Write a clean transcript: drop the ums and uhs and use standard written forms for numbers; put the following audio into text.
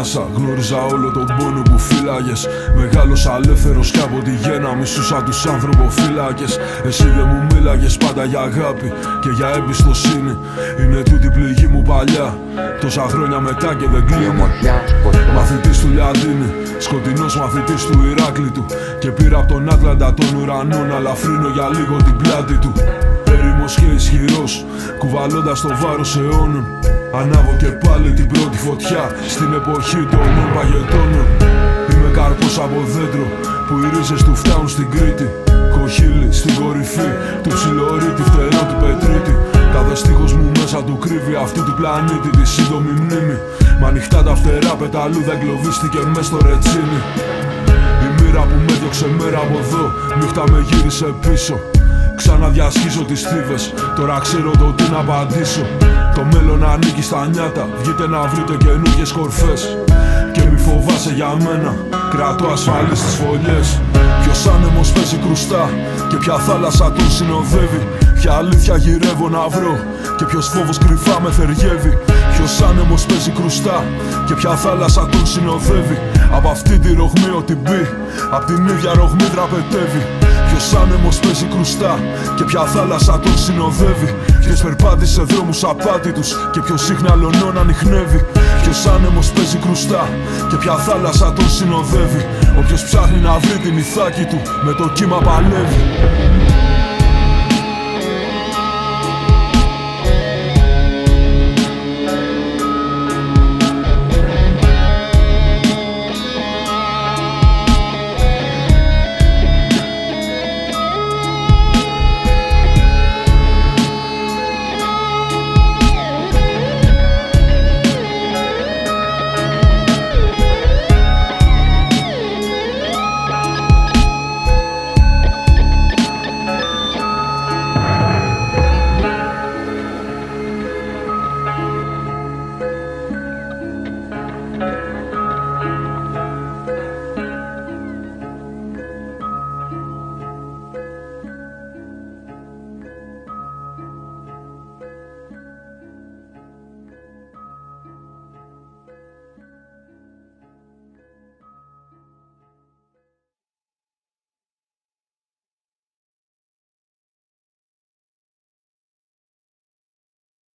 ανάσα. Γνώριζα όλο τον πόνο που φύλαγες. Μεγάλωσα ελεύθερος κι από τη γέννα μισούσα τους ανθρωποφύλακες. Εσύ δεν μου μίλαγες πάντα για αγάπη και για εμπιστοσύνη. Είναι τούτη πληγή μου παλιά, τόσα χρόνια μετά και δεν κλείνει. Μαθητής του Λιαντίνη, σκοτεινός μαθητής του Ηράκλειτου. Και πήρα από τον Άτλαντα τον ουρανό να λαφρύνω για λίγο την πλάτη του. Έρημος και ισχυρός, κουβαλώντας το βάρος αιώνων. Ανάβω και πάλι την πρώτη φωτιά στην εποχή των παγετώνων. Είμαι καρπός από δέντρο που οι ρίζες του φτάνουν στην Κρήτη. Κοχύλι στην κορυφή του ψιλορίτη, φτερό του πετρίτη. Κάθε στίχος μου μέσα του κρύβει αυτού του πλανήτη τη σύντομη μνήμη. Μ' ανοιχτά τα φτερά πεταλούδα εγκλωβίστηκε μες στο ρετσίνι. Η μοίρα που με διώξε μέρα από εδώ, νύχτα με γύρισε πίσω. Ξαναδιασχίζω τις θύβες, τώρα ξέρω το τι να απαντήσω. Το μέλλον ανήκει στα νιάτα, βγείτε να βρείτε καινούργιες κορφές. Και μη φοβάσαι για μένα, κρατώ ασφαλής τις φωλιές. Ποιος άνεμος παίζει κρουστά και ποια θάλασσα τον συνοδεύει. Ποια αλήθεια γυρεύω να βρω και ποιος φόβος κρυφά με θεργεύει. Ποιος άνεμος παίζει κρουστά και ποια θάλασσα τον συνοδεύει. Απ' αυτή τη ρογμή ό,τι μπει, απ' την ίδια ρογμή τραπετεύει. Ποιος άνεμος παίζει κρουστά και ποια θάλασσα τον συνοδεύει. Ποιος περπάτησε δρόμους απάτητους και ποιος συχνά λονών ανιχνεύει. Ποιος άνεμος παίζει κρουστά και ποια θάλασσα τον συνοδεύει. Όποιος ψάχνει να βρει την ηθάκη του με το κύμα παλεύει.